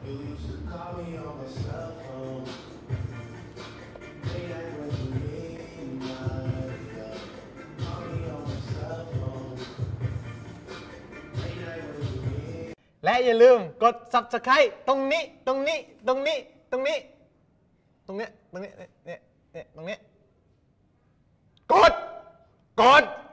You used to call me on my cell phone. Late night when you need my love. Call me on my cell phone. Late night when you need. และอย่าลืมกด Subscribe ตรงนี้ตรงนี้ตรงนี้ตรงนี้ตรงเนี้ยตรงนี้เนี่ยตรงนี้กด